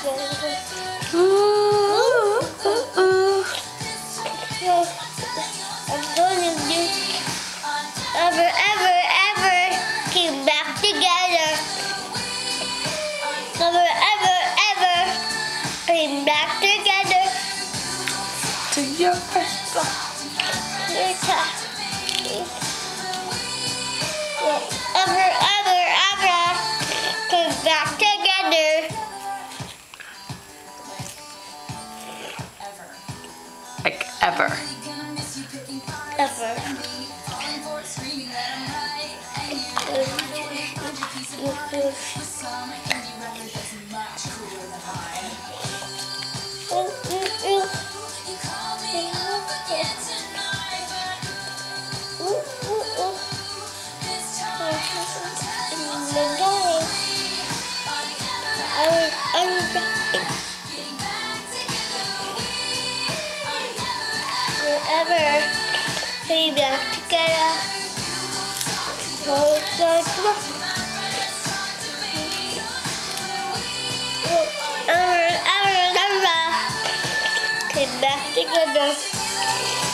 Ooh, ooh, ooh. I'm going to do ever, ever, ever came back together. Ever, ever, ever came back together. To your first Ever, ever, ever came back together. like ever. Ever. Forever be back together. Ever, ever, ever came back together.